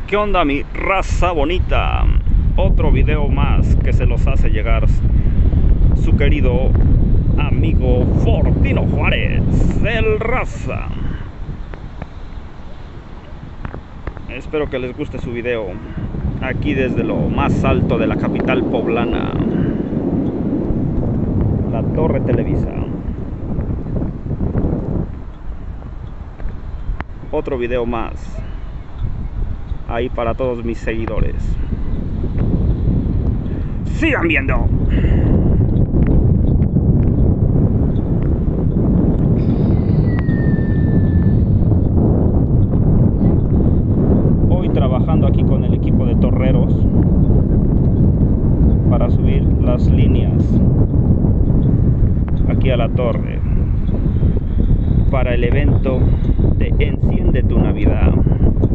¿Qué onda, mi raza bonita? Otro video más que se los hace llegar su querido amigo Fortino Juárez, el Raza. Espero que les guste su video, aquí desde lo más alto de la capital poblana, la Torre Televisa. Otro video más ahí para todos mis seguidores. ¡Sigan viendo! Hoy trabajando aquí con el equipo de torreros para subir las líneas aquí a la torre para el evento de Enciende tu Navidad.